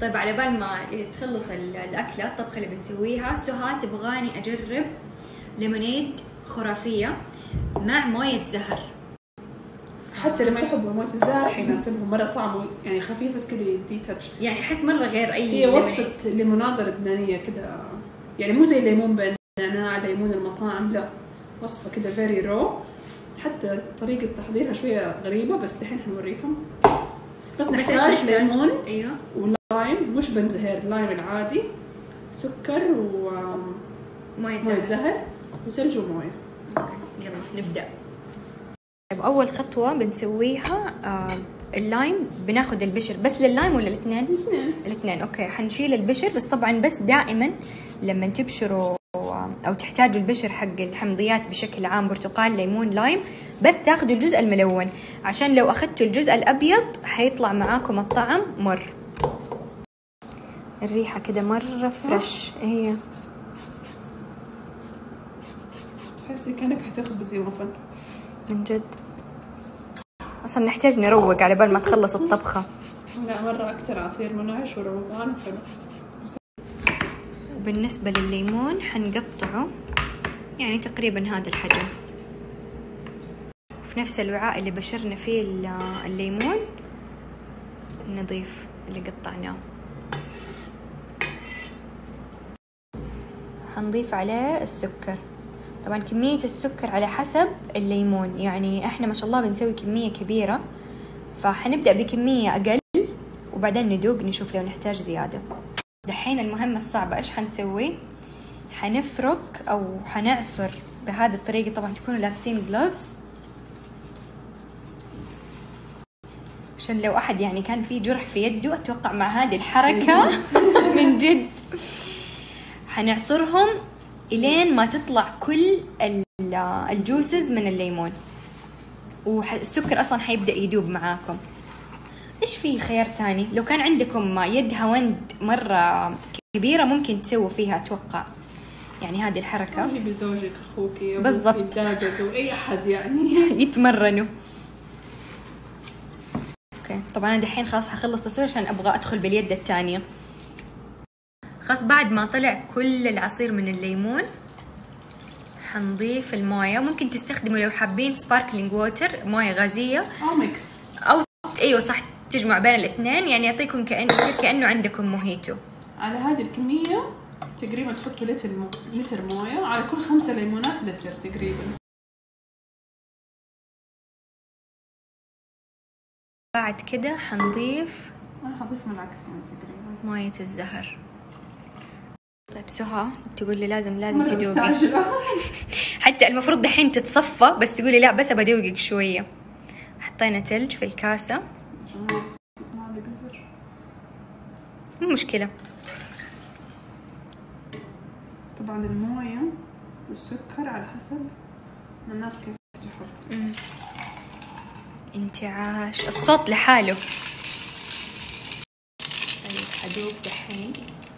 طيب على بال ما تخلص الاكله الطبخه اللي بنسويها، سهى تبغاني اجرب ليمونيد خرافيه مع مويه زهر. حتى لما يحبوا مويه الزهر حيناسبهم، مره طعمه يعني خفيف بس كده يدي تاتش، يعني احس مره غير اي هي وصفه ليموناده لبنانيه كده، يعني مو زي الليمون بالنعناع ليمون المطاعم، لا وصفه كده فيري رو. حتى طريقه تحضيرها شويه غريبه بس دحين حنوريكم. بس نحتاج ليمون ايوه ولايم، مش بنزهر، لايم العادي، سكر ومويه زهر وثلج ومويه. اوكي يلا نبدا. طيب اول خطوه بنسويها اللايم، بناخذ البشر بس لللايم ولا الاثنين؟ الاثنين. اوكي حنشيل البشر، بس طبعا بس دائما لما تبشروا او تحتاجوا البشر حق الحمضيات بشكل عام، برتقال ليمون لايم، بس تاخذوا الجزء الملون، عشان لو اخذتوا الجزء الابيض حيطلع معاكم الطعم مر. الريحه كده مره فريش. هي تحسي كانك حتاخذ زي مفن من جد. اصلا نحتاج نروق على بال ما تخلص الطبخه. لا مره اكثر عصير منعش وروقان وحلو. وبالنسبه للليمون حنقطعه يعني تقريبا هذا الحجم، في نفس الوعاء اللي بشرنا فيه الليمون نضيف اللي قطعناه. حنضيف عليه السكر، طبعا كمية السكر على حسب الليمون، يعني احنا ما شاء الله بنسوي كمية كبيرة، فحنبدأ بكمية أقل وبعدين ندوق نشوف لو نحتاج زيادة. دحين المهمة الصعبة ايش حنسوي؟ حنفرك أو حنعصر بهذه الطريقة، طبعا تكونوا لابسين جلوفز عشان لو أحد يعني كان في جرح في يده، أتوقع مع هذه الحركة من جد حنعصرهم إلين ما تطلع كل الجوسز من الليمون، والسكر أصلا حيبدأ يدوب معاكم. إيش في خيار تاني؟ لو كان عندكم يد هوند مرة كبيرة ممكن تسووا فيها أتوقع، يعني هذه الحركة. جيبي زوجك أخوك بالضبط، أي أحد يعني يتمرنوا. أوكي طبعا أنا دحين خلاص حخلص تصوير عشان أبغى أدخل باليد الثانية. خلاص بعد ما طلع كل العصير من الليمون حنضيف المويه، ممكن تستخدموا لو حابين سباركلينج ووتر، مويه غازيه او ميكس، او ايوه صح، تجمع بين الاثنين، يعني يعطيكم يصير كانه عندكم موهيتو. على هذه الكميه تقريبا تحطوا لتر مويه، على كل 5 ليمونات لتر تقريبا. بعد كده حنضيف، انا حضيف ملعقتين تقريبا مويه الزهر. طيب سهى تقول لي لازم تدوقي حتى المفروض دحين تتصفى، بس تقولي لا بس ابى ادوقك شويه. حطينا ثلج في الكاسه، مو مشكله. طبعا المويه والسكر على حسب الناس كيف تحط. انتعاش الصوت لحاله. طيب حدوق دحين.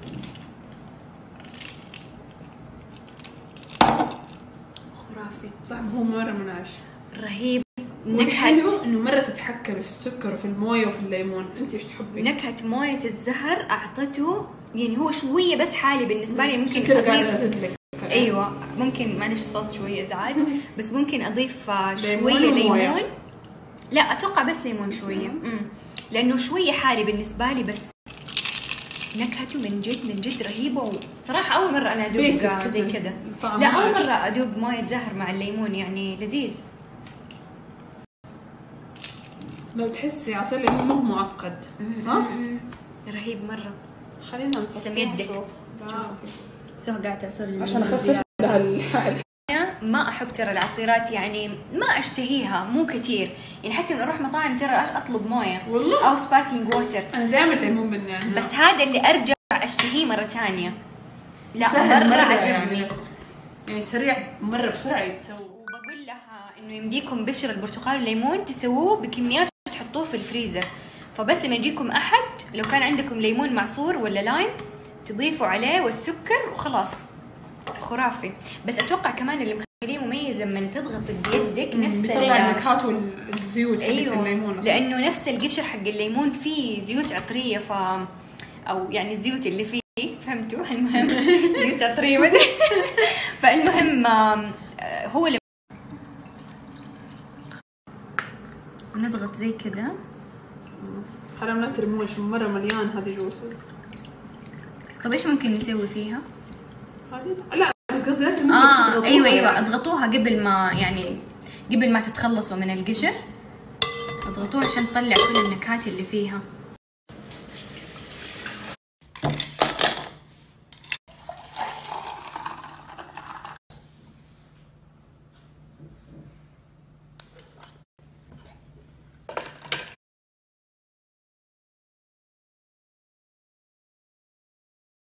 خرافي صح، هو مرة منعش رهيب. نكهة انه مرة تتحكمي في السكر وفي المويه وفي الليمون. انت ايش تحبي؟ نكهة موية الزهر اعطته، يعني هو شوية بس حالي بالنسبة لي، ممكن كذا قاعدة ازيد لك. ايوه ممكن، معلش صوت شوية ازعاج، بس ممكن اضيف شوية ليمون. لا اتوقع بس ليمون شوية، لانه شوية حالي بالنسبة لي، بس نكهته من جد رهيبة. وصراحة أول مرة أنا أدوق زي كذا، لا أول مرة أدوق موية زهر مع الليمون، يعني لذيذ. لو تحسي عصير ليمون مو معقد صح؟ رهيب مرة. خلينا تسلم يدك. سهى قاعدة تعصر عشان أخفف لها. ما أحب ترى العصيرات، يعني ما أشتهيها مو كتير، يعني حتى من أروح مطاعم ترى أطلب موية والله أو سباركلينج ووتر. أنا دائما الليمون بالنعناع، بس هذا اللي أرجع أشتهيه مرة ثانية. لا مرة عجبني، يعني سريع مرة بسرعة يتسوى. وبقول لها إنه يمديكم بشر البرتقال والليمون تسووه بكميات وتحطوه في الفريزر، فبس لما يجيكم أحد لو كان عندكم ليمون معصور ولا لايم تضيفوا عليه والسكر وخلاص. خرافي. بس أتوقع كمان اللي مخليه مميز لما تضغط بيدك نفس بيطلع النكهات والزيوت حقت الليمون، لأنه نفس القشر حق الليمون فيه زيوت عطرية، او يعني الزيوت اللي فيه، فهمتوا؟ المهم زيوت عطريه مدري. فالمهم هو اللي نضغط زي كده. حرام لا ترموه عشان مره مليان هذه جوسز. طب ايش ممكن نسوي فيها؟ هذه لا بس قصدي لا ترموها. ايوه اضغطوها قبل ما تتخلصوا من القشر، اضغطوها عشان تطلع كل النكهات اللي فيها.